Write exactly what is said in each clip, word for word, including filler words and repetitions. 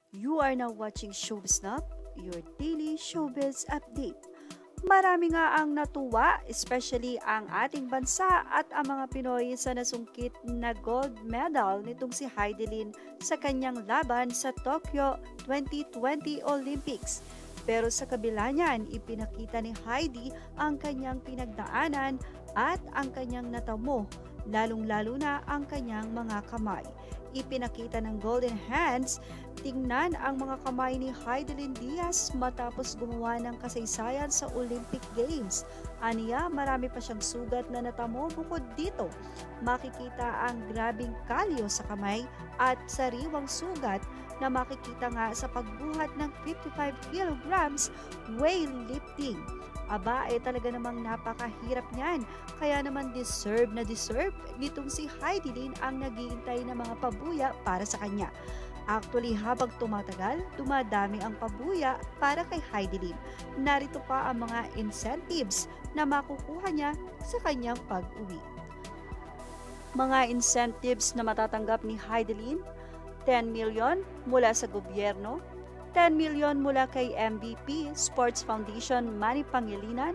You are now watching Showbiz Now, your daily showbiz update. Marami nga ang natuwa, especially ang ating bansa at ang mga Pinoy sa nasungkit na gold medal nitong si Heidelin sa kanyang laban sa Tokyo twenty twenty Olympics. Pero sa kabila niyan, ipinakita ni Heidi ang kanyang pinagdaanan at ang kanyang natamo, lalong-lalo na ang kanyang mga kamay. Ipinakita ng Golden Hands, tingnan ang mga kamay ni Heidelin Diaz matapos gumawa ng kasaysayan sa Olympic Games. Aniya, marami pa siyang sugat na natamo bukod dito. Makikita ang grabing kalyo sa kamay at sariwang sugat na makikita nga sa pagbuhat ng fifty-five kilograms weightlifting. Aba, eh talaga namang napakahirap niyan. Kaya naman deserve na deserve nitong si Heidelin ang naghihintay ng mga pabuya para sa kanya. Actually, habang tumatagal, dumadami ang pabuya para kay Heidelin. Narito pa ang mga incentives na makukuha niya sa kanyang pag-uwi. Mga incentives na matatanggap ni Heidelin: ten million mula sa gobyerno, ten million mula kay M B P Sports Foundation Manny Pangilinan,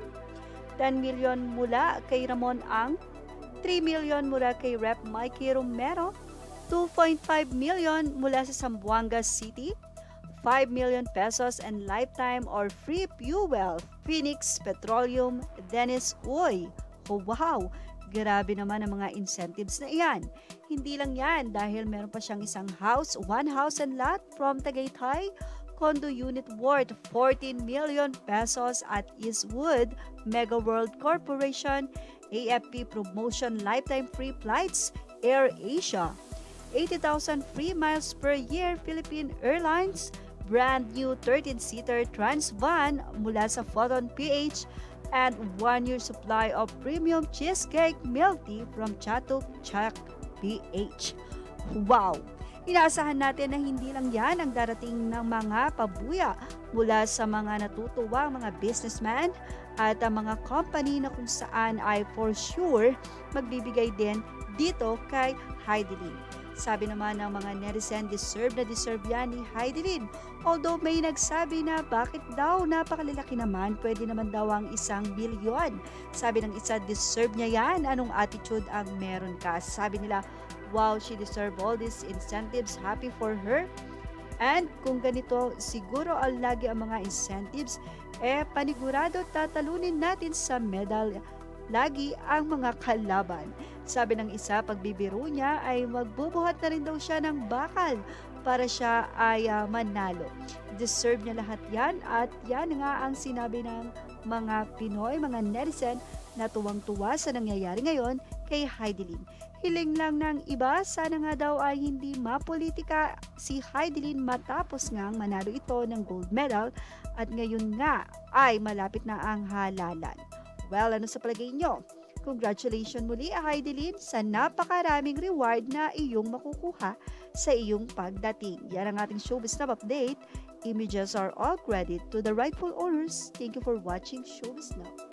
ten million mula kay Ramon Ang, three million mula kay Rep Mikey Romero, two point five million mula sa Zamboanga City, five million pesos and lifetime or free fuel Phoenix Petroleum Dennis Uy. Oh, wow! Grabe naman ang mga incentives na iyan. Hindi lang yan dahil meron pa siyang isang house, one house and lot from Tagaytay, condo unit worth fourteen million pesos at Eastwood Mega World Corporation, A F P Promotion Lifetime Free Flights, Air Asia, eighty thousand free miles per year Philippine Airlines, brand new thirteen-seater trans van mula sa Photon P H, and one-year supply of premium cheesecake milk tea from Chato Chak P H. Wow! Inaasahan natin na hindi lang yan ang darating ng mga pabuya mula sa mga natutuwang mga businessman at ang mga company na kung saan ay for sure magbibigay din dito kay Heidelin. Sabi naman ng mga netizen, deserve na deserve yan ni Heidelin. Although may nagsabi na bakit daw napakalalaki naman, pwede naman daw ang isang bilyon. Sabi ng isa, deserve niya yan, anong attitude ang meron ka? Sabi nila, wow, she deserve all these incentives, happy for her. And kung ganito, siguro ang lagi ang mga incentives, eh panigurado tatalunin natin sa medal lagi ang mga kalaban. Sabi ng isa, pagbibiro niya ay magbubuhat na rin daw siya ng bakal para siya ay uh, manalo. Deserve niya lahat yan at yan nga ang sinabi ng mga Pinoy, mga netizen na tuwang-tuwa sa nangyayari ngayon kay Heidelin. Hiling lang ng iba, sana nga daw ay hindi mapolitika si Heidelin matapos ngang manalo ito ng gold medal at ngayon nga ay malapit na ang halalan. Well, ano sa palagay nyo? Congratulations muli, Heidelin, sa napakaraming reward na iyong makukuha sa iyong pagdating. Yan ang ating Showbiz Now update. Images are all credit to the rightful owners. Thank you for watching Showbiz Now.